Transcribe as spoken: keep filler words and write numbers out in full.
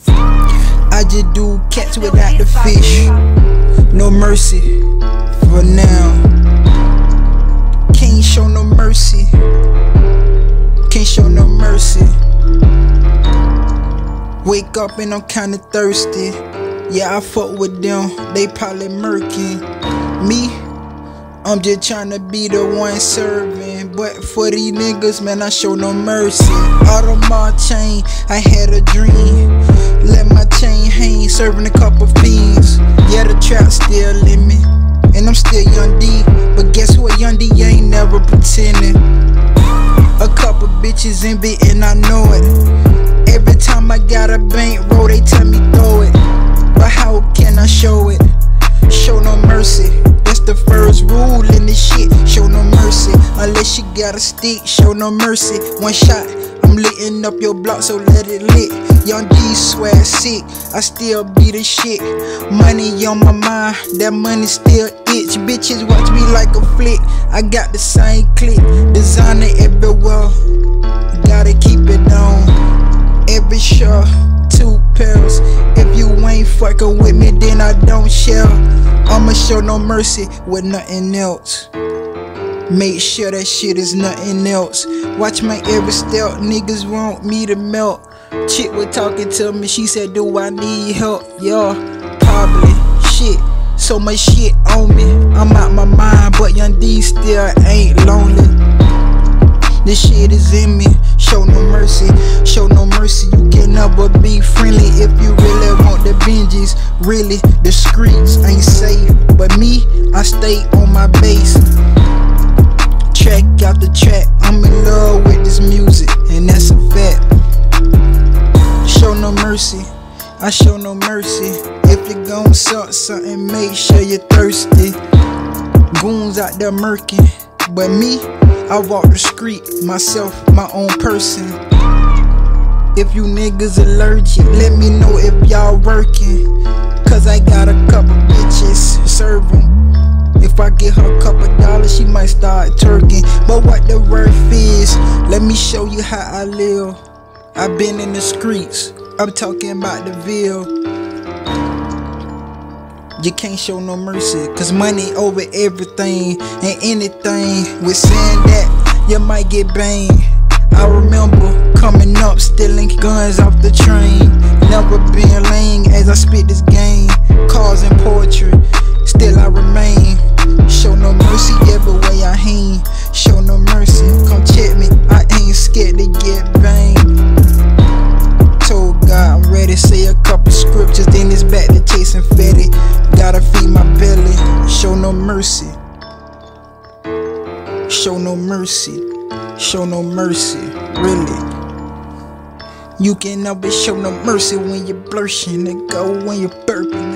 I just do cats without the fish. No mercy for now. Can't show no mercy. Can't show no mercy. Wake up and I'm kinda thirsty. Yeah, I fuck with them, they probably murking me. I'm just tryna be the one serving, but for these niggas, man, I show no mercy. Audemars chain, I had a dream. Let my chain hang, serving a couple fiends. Yeah, the trap still in me, and I'm still Youngdee. But guess what, Youngdee ain't never pretending. A couple bitches in it, and I know it. Every time I got a bankroll, they tell me throw it. But how can I show it? Show no mercy. That's the first rule in this shit. Show no mercy. Unless you got a stick, show no mercy. One shot, I'm litting up your block, so let it lit. Youngdee swag sick, I still be the shit. Money on my mind, that money still itch. Bitches watch me like a flick. I got the same click, designer everywhere. Gotta keep it on. Every show, two pills. If you ain't fucking with me, then I don't share. I'ma show no mercy with nothing else. Make sure that shit is nothing else. Watch my every step, niggas want me to melt. Chick was talking to me, she said, do I need help? Yeah, probably. Shit, so much shit on me, I'm out my mind, but Youngdee still ain't lonely. This shit is in me, show no mercy, show no mercy. You can never be friendly if you really want the binges. Really, the streets ain't safe, but me, I stay on my base. Track out the track, I'm in love with this music, and that's a fact. Show no mercy, I show no mercy. If you gon' suck something, make sure you're thirsty. Goons out there murking, but me, I walk the street, myself, my own person. If you niggas allergic, let me know if y'all working. Cause I got a couple bitches serving. If I get her a couple dollars, she might start twerking. But what the worth is, let me show you how I live. I've been in the streets, I'm talking about the Ville. You can't show no mercy, cause money over everything and anything. With saying that, you might get banged. I remember coming up, stealing guns off the train. Never been lame as I spit this game. Cars and poetry, still I remain. Show no mercy every way I hang. Show no mercy, come check me, I ain't scared to get banged. Told God I'm ready, say a couple scriptures, then it's back to chasing fatty. Gotta feed my belly, show no mercy. Show no mercy, show no mercy, really. You can never show no mercy when you're blushing, and go when you're burping.